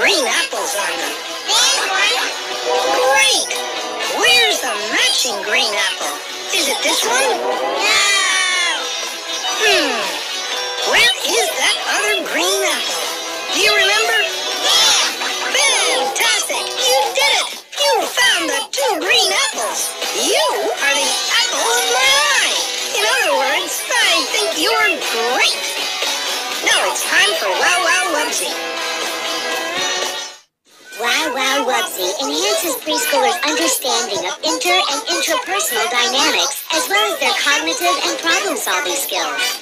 green apples on them. Great! Where's the matching green apple? Is it this one? No! Where is that other green apple? Do you remember? Fantastic! You did it! You found the 2 green apples! You are the apple of my eye! In other words, I think you're great! Now it's time for Wow Wow Wubbzy. Wow Wow Wubbzy enhances preschoolers' understanding of inter- and intrapersonal dynamics, as well as their cognitive and problem-solving skills.